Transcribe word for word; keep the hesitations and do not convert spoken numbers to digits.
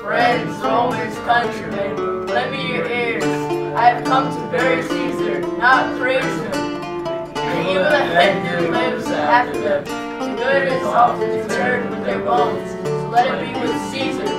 Friends, Romans, countrymen, lend me your ears. I have come to bury Caesar, not praise him. The evil that lives after them. The good is often interred with their bones. So let it be with Caesar.